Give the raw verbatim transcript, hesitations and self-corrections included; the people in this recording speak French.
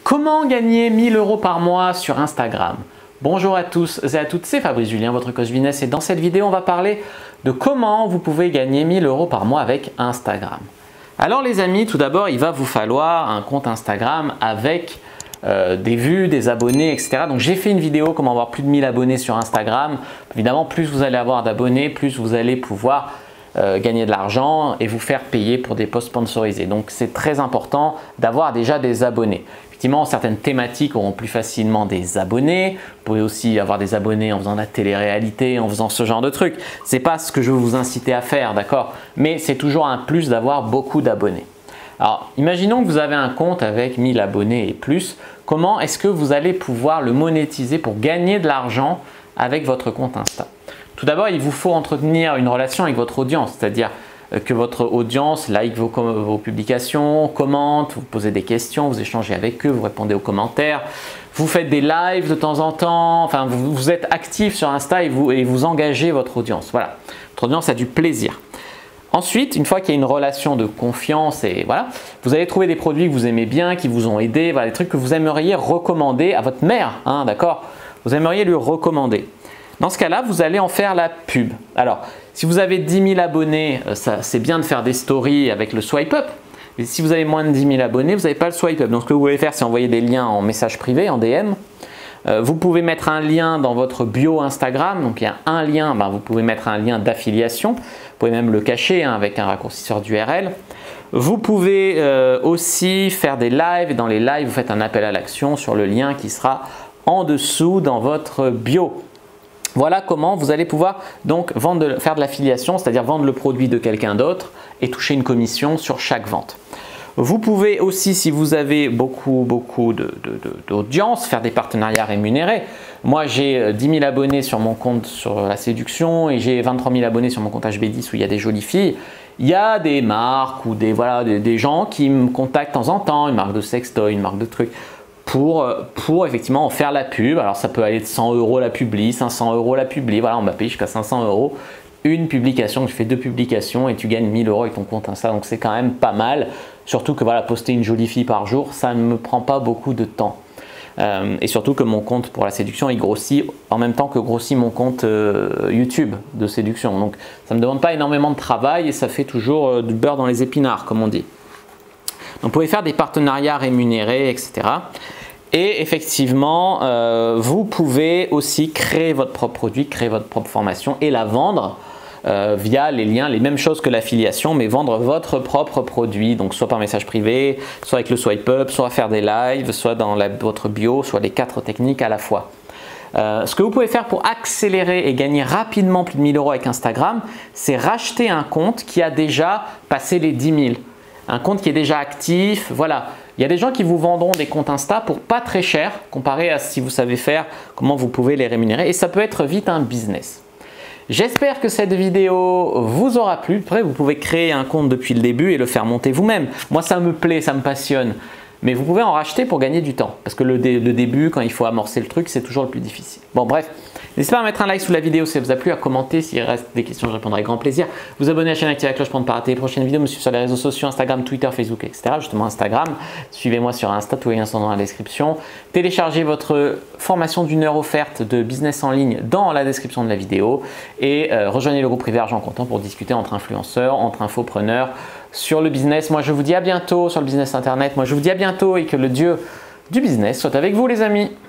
Comment gagner mille euros par mois sur Instagram? Bonjour à tous et à toutes, c'est Fabrice Julien, votre coach business, et dans cette vidéo, on va parler de comment vous pouvez gagner mille euros par mois avec Instagram. Alors les amis, tout d'abord, il va vous falloir un compte Instagram avec euh, des vues, des abonnés, et cetera. Donc j'ai fait une vidéo comment avoir plus de mille abonnés sur Instagram. Évidemment, plus vous allez avoir d'abonnés, plus vous allez pouvoir Euh, gagner de l'argent et vous faire payer pour des posts sponsorisés. Donc c'est très important d'avoir déjà des abonnés. Effectivement, certaines thématiques auront plus facilement des abonnés. Vous pouvez aussi avoir des abonnés en faisant de la télé-réalité, en faisant ce genre de trucs. C'est pas ce que je veux vous inciter à faire, d'accord? Mais c'est toujours un plus d'avoir beaucoup d'abonnés. Alors, imaginons que vous avez un compte avec mille abonnés et plus. Comment est-ce que vous allez pouvoir le monétiser pour gagner de l'argent avec votre compte Insta? Tout d'abord, il vous faut entretenir une relation avec votre audience, c'est-à-dire que votre audience like vos, vos publications, commente, vous posez des questions, vous échangez avec eux, vous répondez aux commentaires, vous faites des lives de temps en temps, enfin vous, vous êtes actif sur Insta et vous, et vous engagez votre audience. Voilà, votre audience a du plaisir. Ensuite, une fois qu'il y a une relation de confiance et voilà, vous allez trouver des produits que vous aimez bien, qui vous ont aidé, voilà, des trucs que vous aimeriez recommander à votre mère, hein, d'accord? Vous aimeriez lui recommander. Dans ce cas-là, vous allez en faire la pub. Alors, si vous avez dix mille abonnés, c'est bien de faire des stories avec le swipe up. Mais si vous avez moins de dix mille abonnés, vous n'avez pas le swipe up. Donc, ce que vous pouvez faire, c'est envoyer des liens en message privé, en D M. Euh, vous pouvez mettre un lien dans votre bio Instagram. Donc, il y a un lien, ben, vous pouvez mettre un lien d'affiliation. Vous pouvez même le cacher hein, avec un raccourcisseur d'U R L. Vous pouvez euh, aussi faire des lives. Et dans les lives, vous faites un appel à l'action sur le lien qui sera en dessous dans votre bio. Voilà comment vous allez pouvoir donc vendre de, faire de l'affiliation, c'est-à-dire vendre le produit de quelqu'un d'autre et toucher une commission sur chaque vente. Vous pouvez aussi, si vous avez beaucoup, beaucoup d'audience, faire des partenariats rémunérés. Moi, j'ai dix mille abonnés sur mon compte sur la séduction et j'ai vingt-trois mille abonnés sur mon compte H B dix où il y a des jolies filles. Il y a des marques ou des, voilà, des, des gens qui me contactent de temps en temps, une marque de sextoy, une marque de trucs. Pour, pour effectivement en faire la pub. Alors ça peut aller de cent euros la publi, cinq cents euros la publi, voilà, on m'a payé jusqu'à cinq cents euros une publication. Tu fais deux publications et tu gagnes mille euros avec ton compte Insta, donc c'est quand même pas mal. Surtout que voilà, poster une jolie fille par jour, ça ne me prend pas beaucoup de temps. Euh, et surtout que mon compte pour la séduction, il grossit en même temps que grossit mon compte euh, YouTube de séduction. Donc ça ne me demande pas énormément de travail et ça fait toujours euh, du beurre dans les épinards, comme on dit. Donc vous pouvez faire des partenariats rémunérés, et cetera. Et effectivement, euh, vous pouvez aussi créer votre propre produit, créer votre propre formation et la vendre euh, via les liens, les mêmes choses que l'affiliation, mais vendre votre propre produit, donc soit par message privé, soit avec le swipe up, soit faire des lives, soit dans la, votre bio, soit les quatre techniques à la fois. Euh, ce que vous pouvez faire pour accélérer et gagner rapidement plus de mille euros avec Instagram, c'est racheter un compte qui a déjà passé les dix mille. Un compte qui est déjà actif, voilà. Il y a des gens qui vous vendront des comptes Insta pour pas très cher, comparé à si vous savez faire, comment vous pouvez les rémunérer. Et ça peut être vite un business. J'espère que cette vidéo vous aura plu. Après, vous pouvez créer un compte depuis le début et le faire monter vous-même. Moi, ça me plaît, ça me passionne. Mais vous pouvez en racheter pour gagner du temps. Parce que le, dé le début, quand il faut amorcer le truc, c'est toujours le plus difficile. Bon, bref. N'hésitez pas à mettre un like sous la vidéo si ça vous a plu, à commenter. S'il reste des questions, je répondrai avec grand plaisir. Vous abonner à la chaîne, activer la cloche pour ne pas rater les prochaines vidéos. Me suivre sur les réseaux sociaux, Instagram, Twitter, Facebook, et cetera. Justement, Instagram. Suivez-moi sur Insta, tous les liens sont dans la description. Téléchargez votre formation d'une heure offerte de business en ligne dans la description de la vidéo. Et euh, rejoignez le groupe privé Argent Comptant pour discuter entre influenceurs, entre infopreneurs sur le business. Moi, je vous dis à bientôt sur le business internet. Moi, je vous dis à bientôt et que le Dieu du business soit avec vous, les amis.